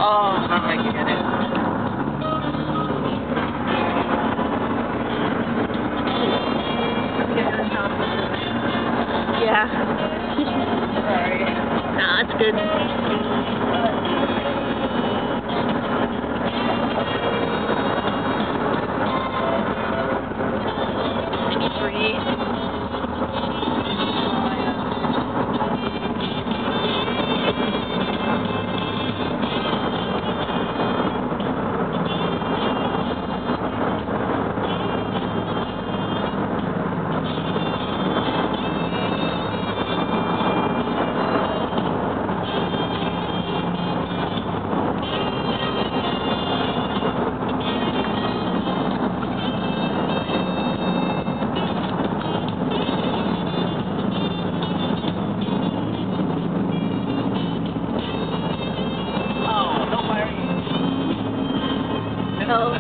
Oh, I'm making it in. Yeah. Sorry. Nah, it's good. Maybe 3. Oh.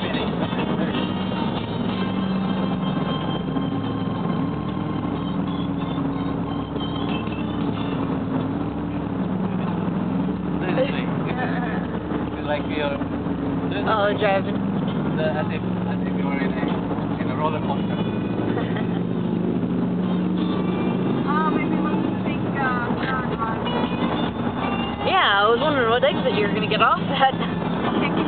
Like you're driving. As if you were in a roller coaster. Maybe we'll take Yeah, I was wondering what exit you were going to get off at.